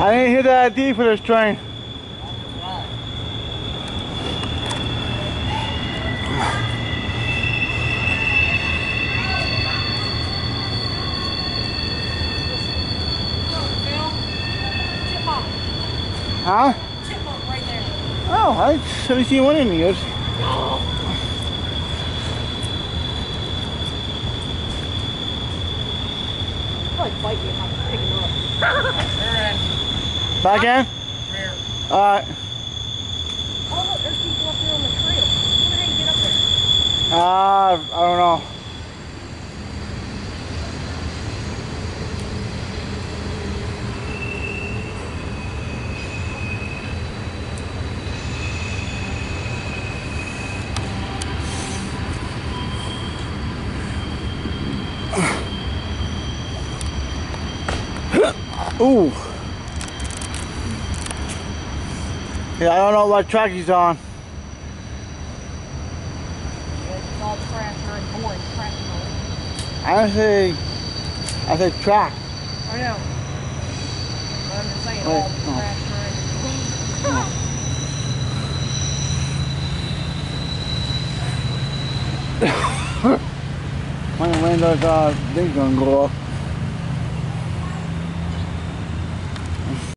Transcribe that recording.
I didn't hear that ID for this train. Huh? Chipmunk right there. Oh, I haven't seen one in years. Probably bite you if I pick him up. Back in? Here. Alright. Oh, look, there's people up there on the trail. I wonder how you get up there. I don't know. Ooh. Yeah, I don't know what track he's on. Yeah, it's all crashed or boring crashing on it. I say track. I know. But I'm just saying Wait, all oh. crashed or When those things gonna go off.